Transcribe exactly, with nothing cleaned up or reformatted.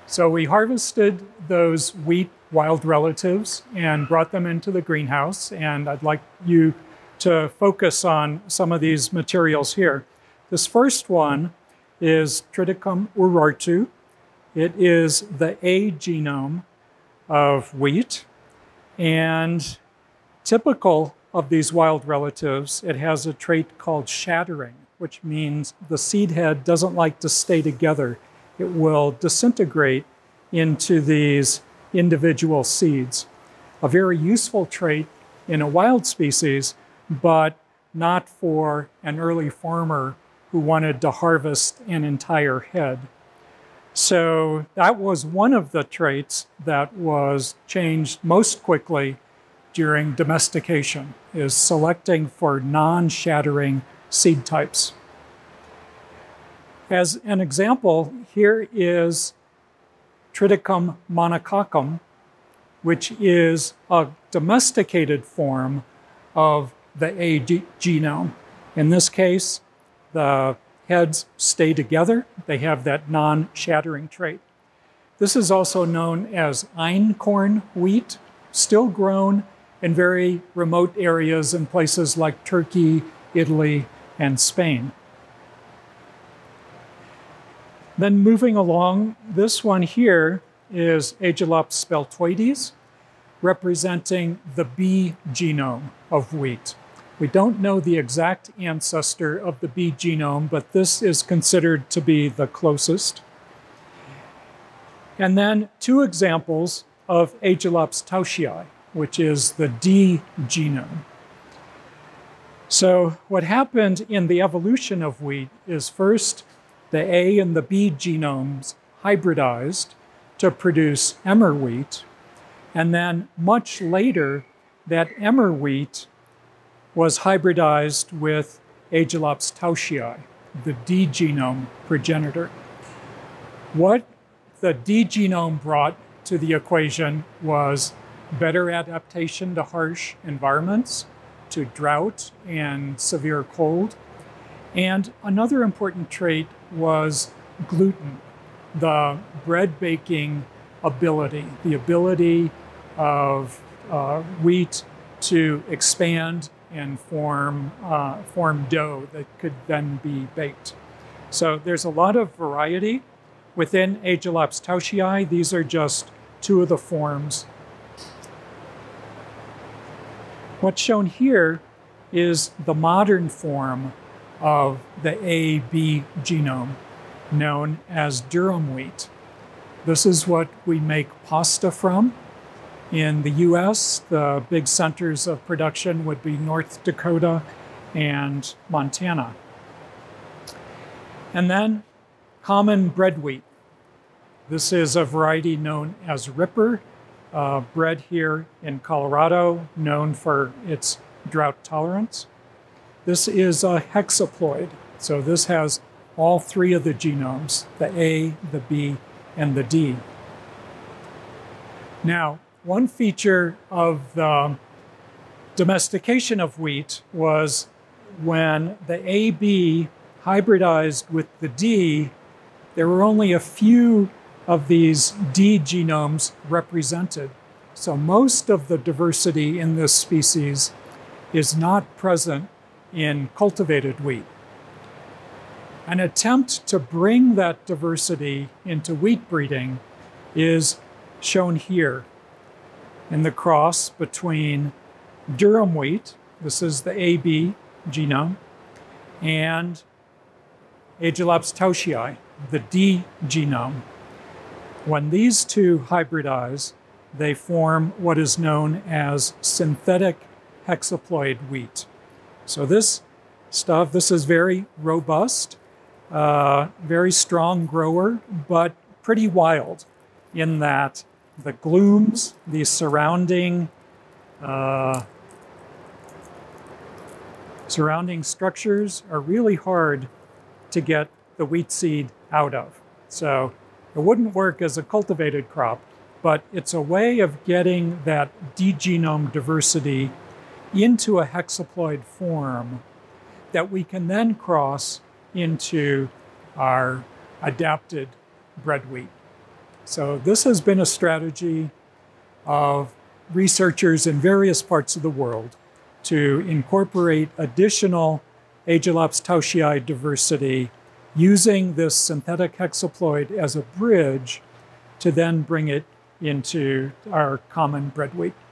So we harvested those wheat wild relatives and brought them into the greenhouse, and I'd like you to focus on some of these materials here. This first one is Triticum urartu. It is the A genome of wheat, and typical of these wild relatives, it has a trait called shattering, which means the seed head doesn't like to stay together. It will disintegrate into these individual seeds. A very useful trait in a wild species, but not for an early farmer who wanted to harvest an entire head. So that was one of the traits that was changed most quickly during domestication, is selecting for non-shattering seed types. As an example, here is Triticum monococcum, which is a domesticated form of the A genome. In this case, the heads stay together. They have that non-shattering trait. This is also known as einkorn wheat, still grown in very remote areas in places like Turkey, Italy, and Spain. Then moving along, this one here is Aegilops speltoides, representing the B genome of wheat. We don't know the exact ancestor of the B genome, but this is considered to be the closest. And then two examples of Aegilops tauschii, which is the D genome. So what happened in the evolution of wheat is first the A and the B genomes hybridized to produce emmer wheat, and then much later that emmer wheat was hybridized with Aegilops tauschii, the D genome progenitor. What the D genome brought to the equation was better adaptation to harsh environments, to drought and severe cold. And another important trait was gluten, the bread baking ability, the ability of uh, wheat to expand and form, uh, form dough that could then be baked. So there's a lot of variety within Aegilops tauschii. These are just two of the forms. What's shown here is the modern form of the A B genome, known as durum wheat. This is what we make pasta from. In the U S, the big centers of production would be North Dakota and Montana. And then common bread wheat. This is a variety known as Ripper, uh, bred here in Colorado, known for its drought tolerance. This is a hexaploid. So this has all three of the genomes, the A, the B, and the D. Now, one feature of the domestication of wheat was when the A B hybridized with the D, there were only a few of these D genomes represented. So most of the diversity in this species is not present in cultivated wheat. An attempt to bring that diversity into wheat breeding is shown here in the cross between durum wheat, this is the A B genome, and Aegilops tauschii, the D genome. When these two hybridize, they form what is known as synthetic hexaploid wheat. So this stuff, this is very robust, uh, very strong grower, but pretty wild in that the glooms, the surrounding uh, surrounding structures are really hard to get the wheat seed out of. So it wouldn't work as a cultivated crop, but it's a way of getting that D genome diversity into a hexaploid form that we can then cross into our adapted bread wheat. So this has been a strategy of researchers in various parts of the world to incorporate additional Agelop's tauschii diversity using this synthetic hexaploid as a bridge to then bring it into our common bread wheat.